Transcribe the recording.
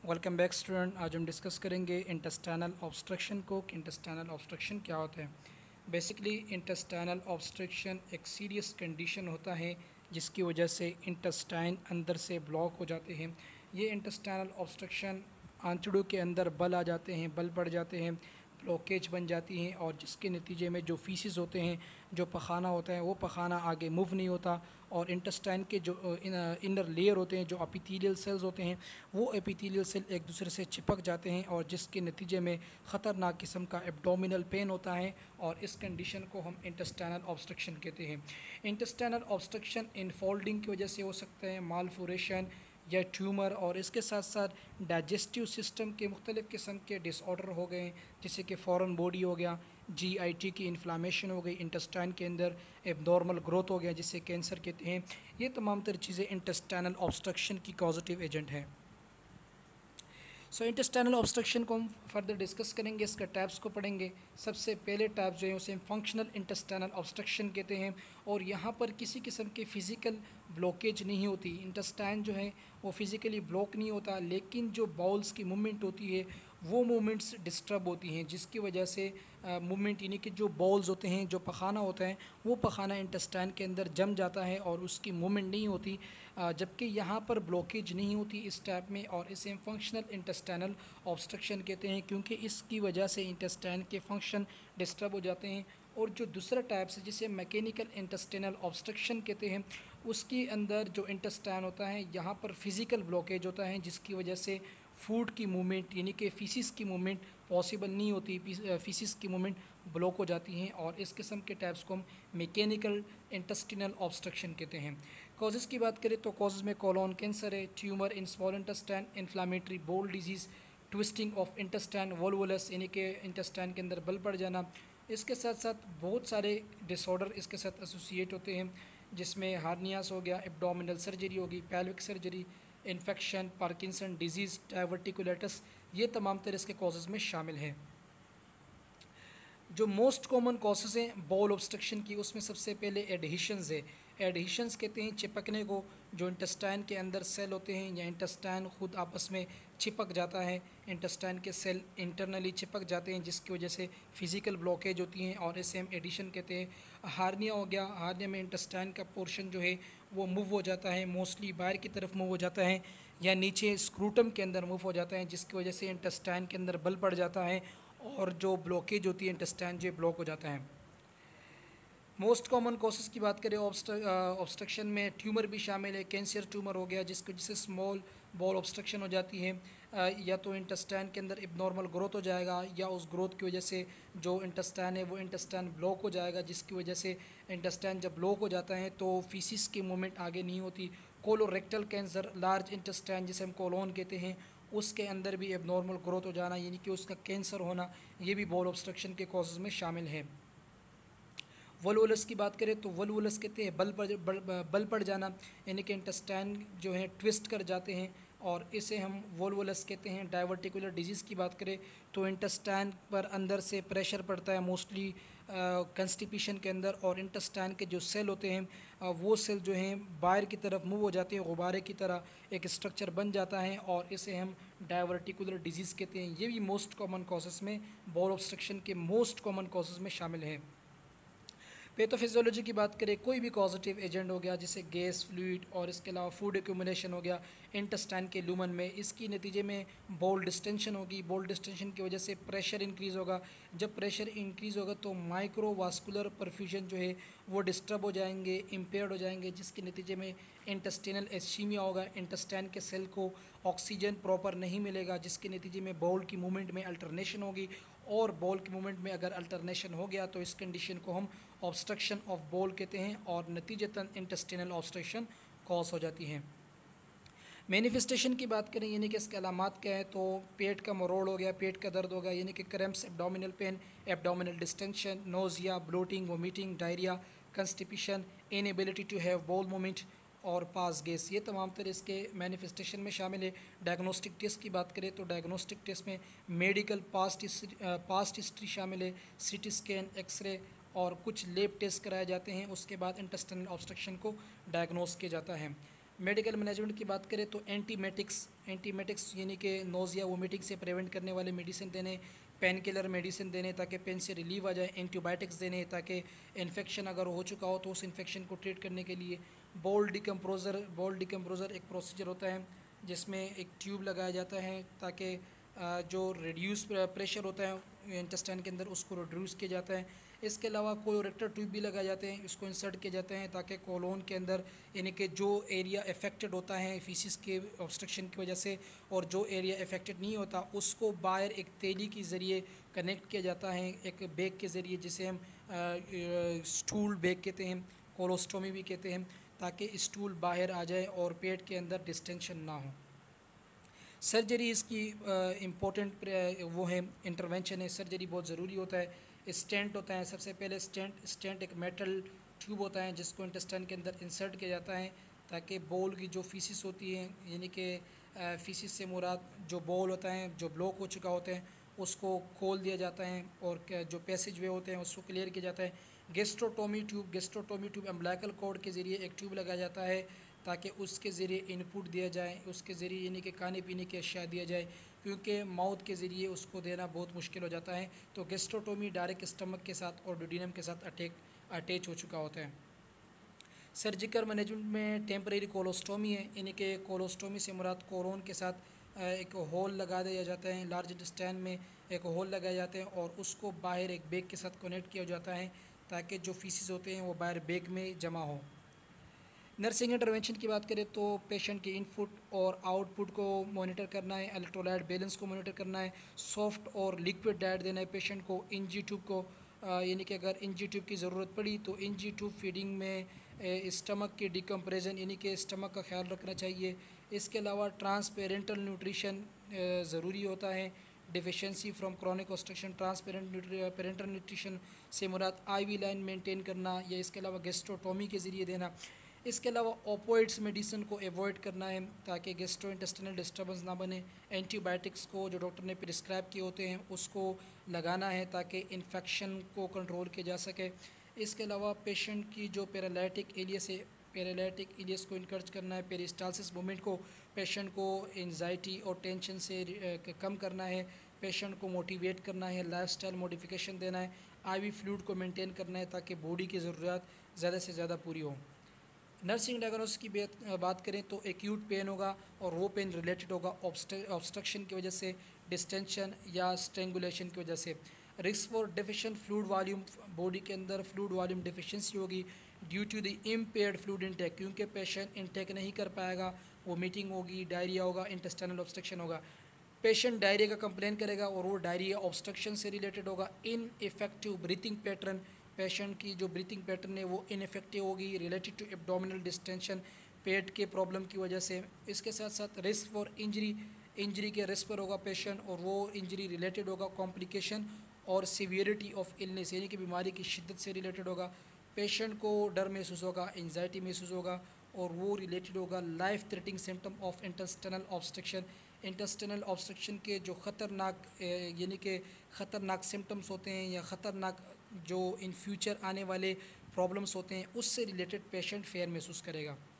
Welcome back student. आज हम discuss करेंगे इंटेस्टाइनल ऑब्स्ट्रक्शन को कि इंटेस्टाइनल ऑब्स्ट्रक्शन क्या होता है। बेसिकली इंटेस्टाइनल ऑब्स्ट्रक्शन एक सीरियस कंडीशन होता है जिसकी वजह से इंटेस्टाइन अंदर से ब्लॉक हो जाते हैं। ये इंटेस्टाइनल ऑब्स्ट्रक्शन आंतड़ों के अंदर बल आ जाते हैं, बल पड़ जाते हैं, ब्लॉकेज बन जाती हैं और जिसके नतीजे में जो फीसिस होते हैं, जो पखाना होता है, वो पखाना आगे मूव नहीं होता और इंटेस्टाइन के जो इनर लेयर होते हैं, जो एपिथेलियल सेल्स होते हैं, वो एपिथेलियल सेल एक दूसरे से चिपक जाते हैं और जिसके नतीजे में ख़तरनाक किस्म का एब्डोमिनल पेन होता है और इस कंडीशन को हम इंटेस्टाइनल ऑब्स्ट्रक्शन कहते हैं। इंटेस्टाइनल ऑब्स्ट्रक्शन इनफोल्डिंग की वजह से हो सकता है, मालफोरेशन या ट्यूमर, और इसके साथ साथ डाइजेस्टिव सिस्टम के मुख्तलिफ़ किस्म के डिसऑर्डर हो गए, जैसे कि फॉरेन बॉडी हो गया, जीआईटी की इन्फ्लामेशन हो गई, इंटेस्टाइन के अंदर एबनॉर्मल ग्रोथ हो गया जिसे कैंसर कहते हैं। ये तमाम तर चीज़ें इंटेस्टाइनल ऑब्स्ट्रक्शन की पॉजिटिव एजेंट हैं। इंटेस्टाइनल ऑब्स्ट्रक्शन को हम फर्दर डिस्कस करेंगे, इसके टाइप्स को पढ़ेंगे। सबसे पहले टाइप जो है उसे हम फंक्शनल इंटेस्टाइनल ऑब्स्ट्रक्शन कहते हैं और यहाँ पर किसी किस्म के फ़िज़िकल ब्लॉकेज नहीं होती। इंटेस्टाइन जो है वो फिज़िकली ब्लॉक नहीं होता, लेकिन जो बाउल्स की मूवमेंट होती है वो मूवमेंट्स डिस्टर्ब होती हैं, जिसकी वजह से मूवमेंट यानी कि जो बाउल्स होते हैं, जो पखाना होता है, वो पखाना इंटेस्टाइन के अंदर जम जाता है और उसकी मूवमेंट नहीं होती, जबकि यहाँ पर ब्लॉकेज नहीं होती इस टाइप में, और इसे हम फंक्शनल इंटेस्टाइनल ऑब्स्ट्रक्शन कहते हैं क्योंकि इसकी वजह से इंटेस्टाइन के फंक्शन डिस्टर्ब हो जाते हैं। और जो दूसरा टाइप है जिसे मैकेनिकल इंटेस्टाइनल ऑब्स्ट्रक्शन कहते हैं, उसके अंदर जो इंटेस्टाइन होता है यहाँ पर फिज़िकल ब्लॉकेज होता है जिसकी वजह से फूड की मूवमेंट यानी कि फीसिस की मूवमेंट पॉसिबल नहीं होती, फीसिस की मूवमेंट ब्लॉक हो जाती हैं और इस किस्म के टाइप्स को हम मैकेनिकल इंटेस्टिनल ऑब्स्ट्रक्शन कहते हैं। कॉजेज़ की बात करें तो कॉजेज़ में कोलोन कैंसर है, tumour in small intestine, inflammatory bowel disease, twisting of intestine, volvulus यानी कि इंटेस्टाइन के अंदर बल पड़ जाना। इसके साथ साथ बहुत सारे डिसऑर्डर इसके साथ एसोसिएट होते हैं जिसमें हार्नियास हो गया, एब्डोमिनल सर्जरी होगी, pelvic surgery, infection, Parkinson disease, diverticulitis, ये तमाम तरह इसके कॉजेज़ में शामिल हैं। जो मोस्ट कॉमन कॉसेज़ हैं बाउल ऑब्स्ट्रक्शन की, उसमें सबसे पहले एडहेशंस है। एडहेशंस कहते हैं चिपकने को, जो इंटेस्टाइन के अंदर सेल होते हैं या इंटेस्टाइन खुद आपस में चिपक जाता है, इंटेस्टाइन के सेल इंटरनली चिपक जाते हैं जिसकी वजह से फिज़िकल ब्लॉकेज होती हैं और इसे हम एडिशन कहते हैं। हार्निया हो गया, हार्निया में इंटेस्टाइन का पोर्शन जो है वो मूव हो जाता है, मोस्टली बाहर की तरफ मूव हो जाता है या नीचे स्क्रूटम के अंदर मूव हो जाता है जिसकी वजह से इंटेस्टाइन के अंदर बल पड़ जाता है और जो ब्लॉकेज होती है इंटेस्टाइन जो ब्लॉक हो जाता है। मोस्ट कॉमन कॉसेज़ की बात करें ऑब्स्ट्रक्शन में ट्यूमर भी शामिल है। कैंसर ट्यूमर हो गया जिसकी वजह से स्मॉल बॉल ऑब्स्ट्रक्शन हो जाती है, या तो इंटेस्टाइन के अंदर इबनॉर्मल ग्रोथ हो जाएगा या उस ग्रोथ की वजह से जो इंटेस्टाइन है वो इंटेस्टाइन ब्लॉक हो जाएगा जिसकी वजह से इंटेस्टाइन जब ब्लॉक हो जाता है तो फीसिस की मूवमेंट आगे नहीं होती। कोलोरेक्टल कैंसर, लार्ज इंटेस्टाइन जिसे हम कोलोन कहते हैं, उसके अंदर भी एबनॉर्मल ग्रोथ हो जाना यानी कि उसका कैंसर होना, ये भी बॉल ऑब्स्ट्रक्शन के कॉजेज़ में शामिल है। वोल्वुलस की बात करें तो वोल्वुलस कहते हैं बल पड़ जाना, यानी कि इंटेस्टाइन जो है ट्विस्ट कर जाते हैं और इसे हम वोल्वुलस कहते हैं। डाइवर्टिकुलर डिजीज़ की बात करें तो इंटेस्टाइन पर अंदर से प्रेशर पड़ता है मोस्टली कंस्टिपेशन के अंदर और इंटेस्टाइन के जो सेल होते हैं वो सेल जो हैं बाहर की तरफ मूव हो जाते हैं, गुब्बारे की तरह एक स्ट्रक्चर बन जाता है और इसे हम डाइवर्टिकुलर डिजीज़ कहते हैं। ये भी मोस्ट कॉमन कॉजेज़ में, बॉल ऑब्स्ट्रक्शन के मोस्ट कॉमन कॉजेज़ में शामिल हैं। पैथोफिजियोलॉजी की बात करें, कोई भी पॉजिटिव एजेंट हो गया जैसे गैस, फ्लूइड और इसके अलावा फूड एक्यूमुलेशन हो गया इंटेस्टाइन के लूमन में, इसकी नतीजे में बोल डिस्टेंशन होगी। बोल डिस्टेंशन की वजह से प्रेशर इंक्रीज़ होगा, जब प्रेशर इंक्रीज़ होगा तो माइक्रोवास्कुलर परफ्यूजन जो है वो डिस्टर्ब हो जाएंगे, इम्पेयर्ड हो जाएंगे जिसके नतीजे में इंटेस्टिनल एस्चीमिया होगा। इंटेस्टाइन के सेल को ऑक्सीजन प्रॉपर नहीं मिलेगा जिसके नतीजे में बाउल की मूवमेंट में अल्टरनेशन होगी और बॉल की मूवमेंट में अगर अल्टरनेशन हो गया तो इस कंडीशन को हम ऑब्स्ट्रक्शन ऑफ बॉल कहते हैं और नतीजतन इंटेस्टिनल ऑब्स्ट्रक्शन कॉज हो जाती हैं। मैनिफेस्टेशन की बात करें यानी कि इसके अलामात क्या है तो पेट का मरोड़ हो गया, पेट का दर्द हो गया यानी कि cramps, abdominal pain, abdominal distension, nausea, bloating, vomiting, diarrhoea, constipation, inability to have bowel movement और पास गैस, ये तमाम तरह इसके मैनिफेस्टेशन में शामिल है। डायग्नोस्टिक टेस्ट की बात करें तो डायग्नोस्टिक टेस्ट में मेडिकल पास्ट हिस्ट्री शामिल है, सीटी स्कैन, एक्सरे और कुछ लेब टेस्ट कराए जाते हैं, उसके बाद इंटेस्टाइनल ऑब्स्ट्रक्शन को डायग्नोस किया जाता है। मेडिकल मैनेजमेंट की बात करें तो एंटीमेटिक्स यानी कि नोज़िया वोमिटिंग से प्रिवेंट करने वाले मेडिसिन देने, पेन किलर मेडिसिन देने ताकि पेन से रिलीव आ जाए, एंटीबायोटिक्स देने ताकि इन्फेक्शन अगर हो चुका हो तो उस इन्फेक्शन को ट्रीट करने के लिए। बॉल डिकम्पोज़र एक प्रोसीजर होता है जिसमें एक ट्यूब लगाया जाता है ताकि जो रिड्यूस प्रेशर होता है इंटेस्टाइन के अंदर उसको रिड्यूस किया जाता है। इसके अलावा कोलोरेक्टर ट्यूब भी लगाए जाते हैं, इसको इंसर्ट किए जाते हैं ताकि कोलोन के अंदर यानी कि जो एरिया अफेक्टेड होता है फीसिस के ऑब्स्ट्रक्शन की वजह से और जो एरिया अफेक्टेड नहीं होता उसको बाहर एक तेली के ज़रिए कनेक्ट किया जाता है एक बैग के ज़रिए जिसे हम स्टूल बैग कहते हैं, कोलोस्टोमी भी कहते हैं, ताकि स्टूल बाहर आ जाए और पेट के अंदर डिस्टेंशन ना हो। सर्जरी इसकी इम्पोर्टेंट वो है इंटरवेंशन है, सर्जरी बहुत ज़रूरी होता है। स्टेंट होता है, सबसे पहले स्टेंट एक मेटल ट्यूब होता है जिसको इंटेस्टाइन के अंदर इंसर्ट किया जाता है ताकि बोल की जो फीसिस होती है यानी कि फीसिस से मुराद जो बोल होता है जो ब्लॉक हो चुका होता है उसको खोल दिया जाता है और जो पैसेज वे होते हैं उसको क्लियर किया जाता है। गेस्ट्रोटोमी ट्यूब अम्बिलिकल कॉर्ड के ज़रिए एक ट्यूब लगाया जाता है ताकि उसके ज़रिए इनपुट दिया जाए, उसके ज़रिए यानी कि खाने पीने की अशिया दिया जाए क्योंकि माउथ के ज़रिए उसको देना बहुत मुश्किल हो जाता है। तो गेस्ट्रोटोमी डायरेक्ट स्टमक के साथ और डुडेनम के साथ अटैच हो चुका होता है। सर्जिकल मैनेजमेंट में टेम्परेरी कोलोस्टोमी है, यानी कि कोलोस्टोमी से मुराद कोरोन के साथ एक होल लगा दिया जाता है, लार्ज इंटेस्टाइन में एक होल लगाए जाते हैं और उसको बाहर एक बैग के साथ कनेक्ट किया जाता है ताकि जो फीसिस होते हैं वो बाहर बैग में जमा हो। नर्सिंग इंटरवेंशन की बात करें तो पेशेंट के इनपुट और आउटपुट को मॉनिटर करना है, इलेक्ट्रोलाइट बैलेंस को मॉनिटर करना है, सॉफ्ट और लिक्विड डाइट देना है पेशेंट को, इंजी ट्यूब को यानी कि अगर इंजी ट्यूब की ज़रूरत पड़ी तो इंजी ट्यूब फीडिंग में स्टमक की डिकम्प्रेशन यानी कि स्टमक का ख्याल रखना चाहिए। इसके अलावा ट्रांसपेरेंटल न्यूट्रिशन ज़रूरी होता है। Deficiency from chronic obstruction, parenteral nutrition से मुराद आईवी लाइन मेंटेन करना या इसके अलावा गेस्ट्रोटोमी के ज़रिए देना। इसके अलावा ओपोइड्स मेडिसिन को अवॉइड करना है ताकि गेस्ट्रो इंटेस्टिनल डिस्टर्बेंस ना बने। एंटीबायोटिक्स को जो डॉक्टर ने प्रिस्क्राइब किए होते हैं उसको लगाना है ताकि इन्फेक्शन को कंट्रोल किया जा सके। इसके अलावा पेशेंट की जो पैरालिटिक इलियस को इनकरेज करना है, पेरिस्टालसिस मूवमेंट को पेशेंट को एंजाइटी और टेंशन से कम करना है, पेशेंट को मोटिवेट करना है, लाइफस्टाइल मॉडिफिकेशन देना है, आईवी फ्लूइड को मेंटेन करना है ताकि बॉडी की ज़रूरत ज़्यादा से ज़्यादा पूरी हो। नर्सिंग डायग्नोसिस की बात करें तो एक्यूट पेन होगा और वो पेन रिलेटेड होगा ऑब्स्ट्रक्शन की वजह से, डिस्टेंशन या स्ट्रेंगुलेशन की वजह से। Risk for deficient fluid volume, body के अंदर फ्लूइड वॉल्यूम डिफिशिएंसी होगी due to the impaired fluid intake, क्योंकि पेशेंट इंटेक नहीं कर पाएगा, वोमिटिंग होगी, डायरिया होगा, इंटेस्टाइनल ऑब्स्ट्रक्शन होगा। पेशेंट डायरिया का कंप्लेन करेगा और वो डायरिया ऑब्स्ट्रक्शन से रिलेटेड होगा। इनइफेक्टिव ब्रीथिंग पैटर्न, पेशेंट की जो ब्रीथिंग पैटर्न है वो इनइफेक्टिव होगी रिलेटेड टू एब्डोमिनल डिस्टेंशन, पेट के प्रॉब्लम की वजह से। इसके साथ साथ रिस्क फॉर इंजरी के रिस्क पर होगा पेशेंट और वो इंजरी रिलेटेड होगा कॉम्प्लिकेशन और सीवियरिटी ऑफ इलनेस यानी कि बीमारी की शिद्दत से रिलेटेड होगा। पेशेंट को डर महसूस होगा, एंजाइटी महसूस होगा और वो रिलेटेड होगा life threatening symptom of intestinal obstruction. Intestinal obstruction के जो ख़तरनाक यानी कि ख़तरनाक सिम्टम्स होते हैं या ख़तरनाक जो इन फ्यूचर आने वाले प्रॉब्लम्स होते हैं उससे रिलेटेड पेशेंट फेयर महसूस करेगा।